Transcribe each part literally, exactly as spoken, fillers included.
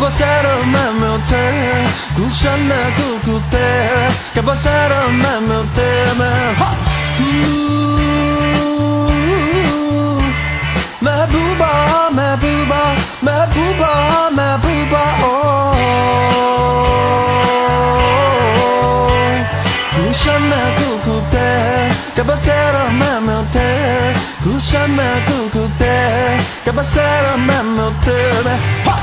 passaram a meu tempo, kushana kukute, que passaram a meu tempo. Mehebooba, Mehebooba, Mehebooba, Mehebooba, oh. Kushana kukute, que passaram a meu tempo, kushana kukute, que passaram a meu tempo.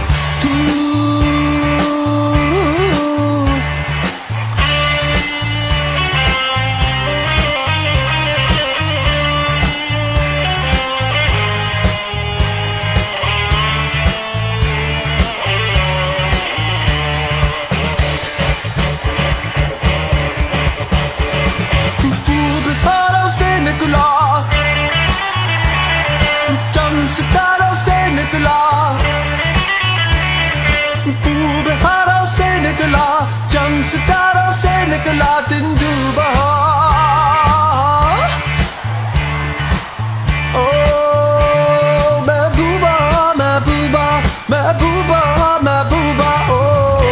Chẳng sự ta đâu sẽ nơi cái là tình du ba. Oh, Mehebooba, Mehebooba, Mehebooba, Mehebooba, oh.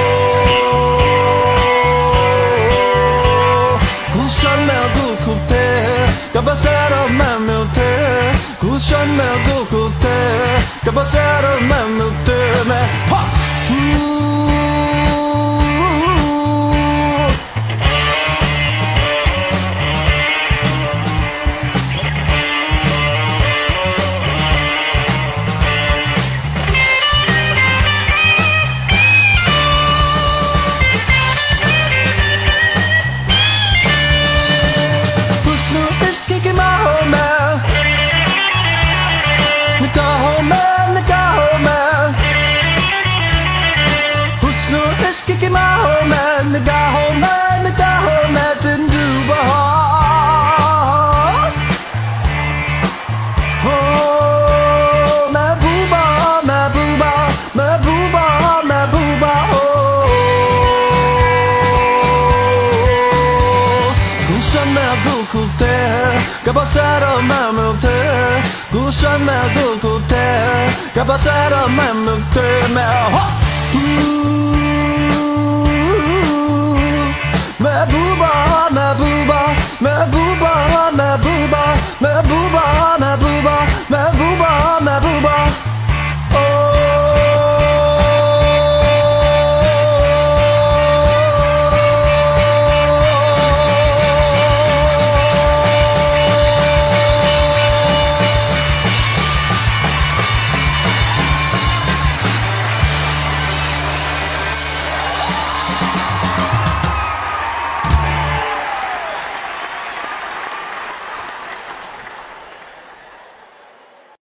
Kushon mèo gu cụ tê, cả ba sẽ đâu mà mèo tê. Kushon mèo gu cụ tê, cả ba sẽ đâu mà mèo tê mè. Che passaram a meu tempo, kushon mèo gu cụ tê, che passaram a meu tempo. Mehebooba, Mehebooba.